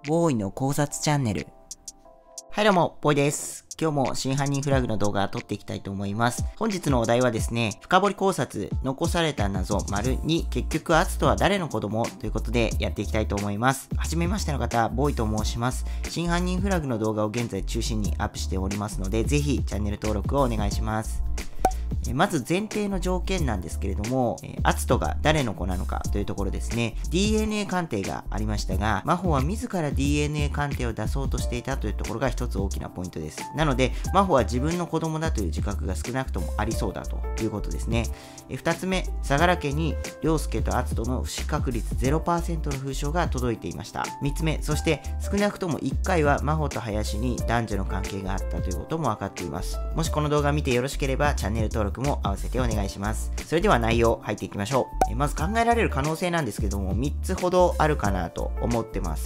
ボーイの考察チャンネル。はいどうも、ボーイです。今日も真犯人フラグの動画を撮っていきたいと思います。本日のお題はですね、深掘り考察、残された謎②、結局アツトは誰の子供ということでやっていきたいと思います。はじめましての方、ボーイと申します。真犯人フラグの動画を現在中心にアップしておりますので、ぜひチャンネル登録をお願いします。まず前提の条件なんですけれども、アツトが誰の子なのかというところですね。DNA 鑑定がありましたが、真帆は自ら DNA 鑑定を出そうとしていたというところが一つ大きなポイントです。なので、真帆は自分の子供だという自覚が少なくともありそうだということですね。二つ目、相良家に凌介とアツトの不死確率 0% の封書が届いていました。三つ目、そして少なくとも1回は真帆と林に男女の関係があったということも分かっています。もしこの動画を見てよろしければチャンネル登録も合わせてお願いします。それでは内容入っていきましょう。まず考えられる可能性なんですけども、3つほどあるかなと思ってます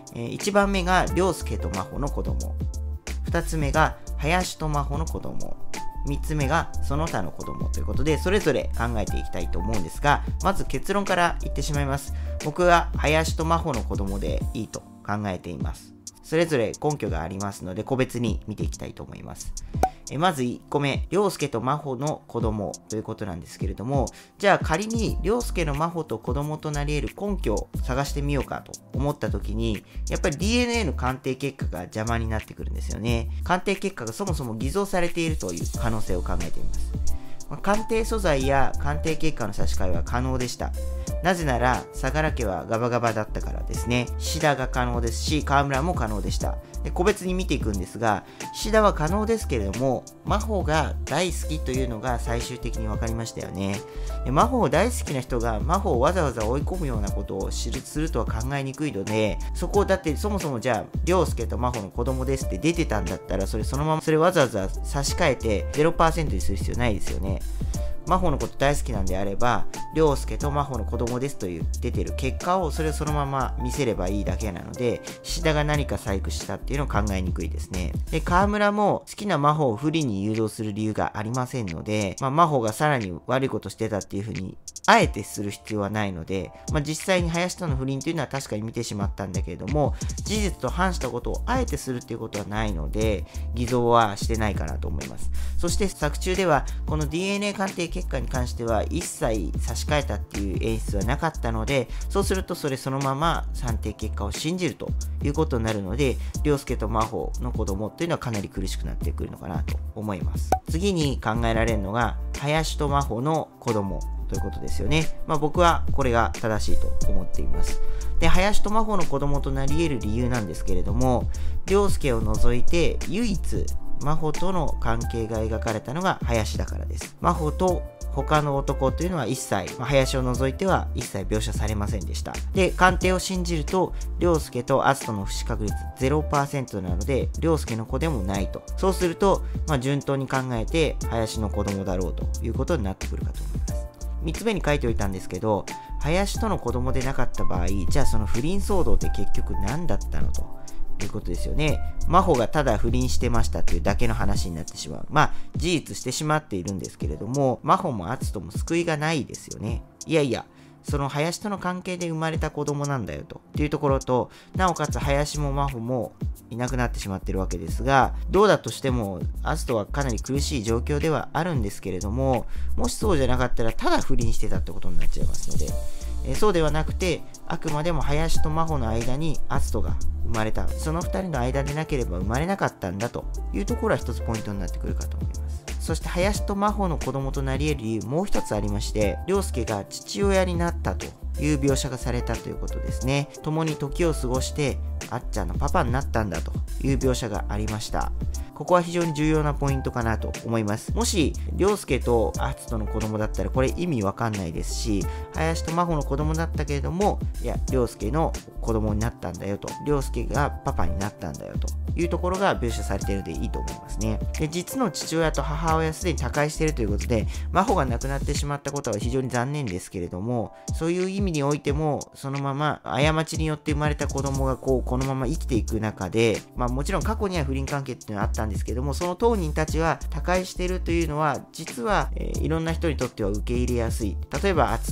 。1番目が凌介と真帆の子供。2つ目が林と真帆の子供。3つ目がその他の子供ということで、それぞれ考えていきたいと思うんですが、まず結論から言ってしまいます。僕は林と真帆の子供でいいと考えています。それぞれ根拠がありますので、個別に見ていきたいと思います。まず1個目、凌介と真帆の子供ということなんですけれども、じゃあ仮に凌介の真帆と子供となり得る根拠を探してみようかと思った時に、やっぱり DNA の鑑定結果が邪魔になってくるんですよね。鑑定結果がそもそも偽造されているという可能性を考えています。鑑定素材や鑑定結果の差し替えは可能でした。なぜなら、相良家はガバガバだったからですね。シダが可能ですし、川村も可能でした。個別に見ていくんですが、シダは可能ですけれども、真帆が大好きというのが最終的に分かりましたよね。真帆を大好きな人が真帆をわざわざ追い込むようなことをするとは考えにくいので、そこをだってそもそもじゃあ、凌介と真帆の子供ですって出てたんだったら、そのままそれわざわざ差し替えて 0% にする必要ないですよね。真帆のこと大好きなんであれば、凌介と真帆の子供ですという出てる結果をそれをそのまま見せればいいだけなので、菱田が何か細工したっていうのを考えにくいですね。で、川村も好きな真帆を不利に誘導する理由がありませんので、真帆がさらに悪いことしてたっていうふうにあえてする必要はないので、実際に林との不倫というのは確かに見てしまったんだけれども、事実と反したことをあえてするっていうことはないので、偽造はしてないかなと思います。そして作中では、この DNA 鑑定結果に関しては一切差し替えたっていう演出はなかったので、そうするとそのまま判定結果を信じるということになるので、凌介と真帆の子供っていうのはかなり苦しくなってくるのかなと思います。次に考えられるのが、林と真帆の子供ということですよね。僕はこれが正しいと思っています。で、林と真帆の子供となり得る理由なんですけれども、凌介を除いて唯一真帆との関係が描かれたのが林だからです。真帆と他の男というのは一切、林を除いては一切描写されませんでした。で、鑑定を信じると、凌介とアツトの不死確率 0% なので、凌介の子でもないと。そうすると、順当に考えて、林の子供だろうということになってくるかと思います。3つ目に書いておいたんですけど、林との子供でなかった場合、じゃあその不倫騒動って結局何だったのということですよね。真帆がただ不倫してましたっていうだけの話になってしまう。事実してしまっているんですけれども、真帆もアツトも救いがないですよね。いやいや、その林との関係で生まれた子供なんだよというところと、なおかつ林も真帆もいなくなってしまってるわけですが、どうだとしてもアツトはかなり苦しい状況ではあるんですけれども、もしそうじゃなかったらただ不倫してたってことになっちゃいますので、そうではなくて、あくまでも林と真帆の間にアツトが生まれた。その2人の間でなければ生まれなかったんだというところは一つポイントになってくるかと思います。そして林と真帆の子供となり得る理由もう一つありまして、凌介が父親になったという描写がされたということですね。共に時を過ごしてあっちゃんのパパになったんだという描写がありました。ここは非常に重要なポイントかなと思います。もし、凌介とアツトの子供だったらこれ意味わかんないですし、林と真帆の子供だったけれども、いや、凌介の子供になったんだよと、凌介がパパになったんだよというところが描写されているのでいいと思いますね。で、実の父親と母親はすでに他界しているということで、真帆が亡くなってしまったことは非常に残念ですけれども、そういう意味においても、そのまま過ちによって生まれた子供がこのまま生きていく中で、もちろん過去には不倫関係っていうのはあったんですけども、その当人たちは他界しているというのは、実はいろんな人にとっては受け入れやすい。例えば、アツト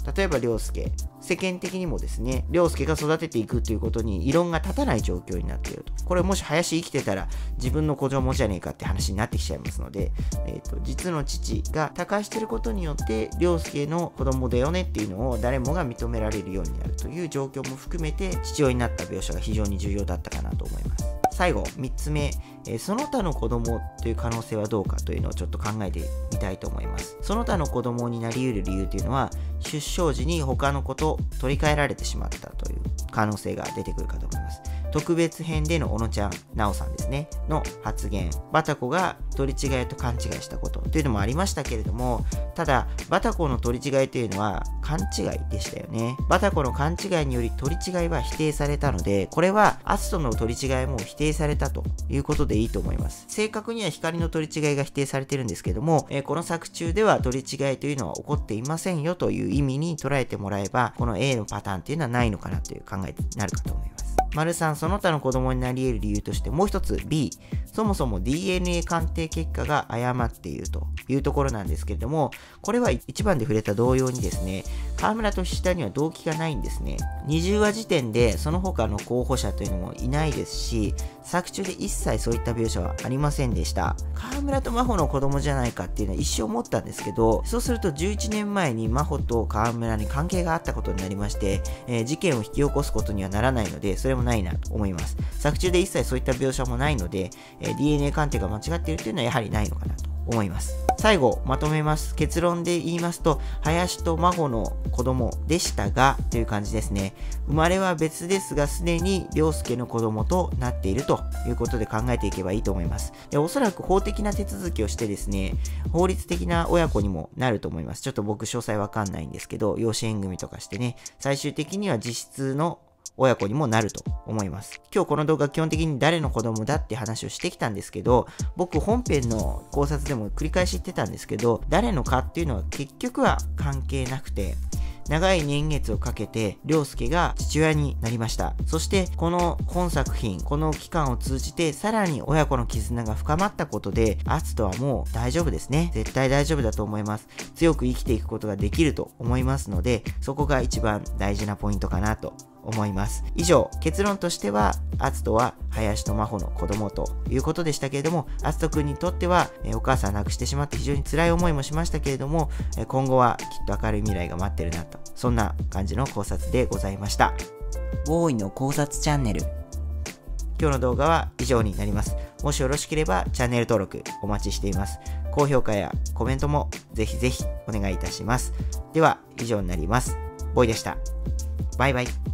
例えば涼介、世間的にもですね、涼介が育てていくということに異論が立たない状況になっていると。これもし林生きてたら自分の子供じゃねえかって話になってきちゃいますので、実の父が他界していることによって涼介の子供だよねっていうのを誰もが認められるようになるという状況も含めて、父親になった描写が非常に重要だったかなと思います。最後、3つ目、その他の子供という可能性はどうかというのをちょっと考えてみたいと思います。その他の子供になり得る理由というのは、出生時に他の子と取り替えられてしまったという可能性が出てくるかと思います。特別編での小野ちゃん、なおさんですね、の発言、バタコが取り違いと勘違いしたことというのもありましたけれども、ただ、バタコの取り違いというのは勘違いでしたよね。バタコの勘違いにより取り違いは否定されたので、これはアツトの取り違いも否定されたということでいいと思います。正確には光の取り違いが否定されてるんですけども、この作中では取り違いというのは起こっていませんよという意味に捉えてもらえば、この A のパターンというのはないのかなという考えになるかと思います。3、その他の子供になり得る理由としてもう一つ B、そもそも DNA 鑑定結果が誤っているというところなんですけれども、これは1番で触れた同様にですね、河村と菱田には動機がないんですね。20話時点でその他の候補者というのもいないですし、作中で一切そういった描写はありませんでした。河村と真帆の子供じゃないかっていうのは一生思ったんですけど、そうすると11年前に真帆と河村に関係があったことになりまして、事件を引き起こすことにはならないので、それもないなと思います。作中で一切そういった描写もないので、DNA 鑑定が間違っているというのはやはりないのかなと思います。最後、まとめます。結論で言いますと、林と真帆の子供でしたが、という感じですね。生まれは別ですが、すでに涼介の子供となっているということで考えていけばいいと思います。で、おそらく法的な手続きをしてですね、法律的な親子にもなると思います。ちょっと僕詳細わかんないんですけど、養子縁組とかしてね、最終的には実質の親子にもなると思います。今日この動画基本的に誰の子供だって話をしてきたんですけど、僕本編の考察でも繰り返し言ってたんですけど、誰のかっていうのは結局は関係なくて、長い年月をかけて涼介が父親になりました。そしてこの本作品、この期間を通じてさらに親子の絆が深まったことで、アツトはもう大丈夫ですね。絶対大丈夫だと思います。強く生きていくことができると思いますので、そこが一番大事なポイントかなと思います。以上、結論としては、アツトは林と真帆の子供ということでしたけれども、アツト君にとっては、お母さん亡くしてしまって非常に辛い思いもしましたけれども、今後はきっと明るい未来が待ってるなと、そんな感じの考察でございました。ボーイの考察チャンネル。今日の動画は以上になります。もしよろしければチャンネル登録お待ちしています。高評価やコメントもぜひぜひお願いいたします。では以上になります。ボーイでした。バイバイ。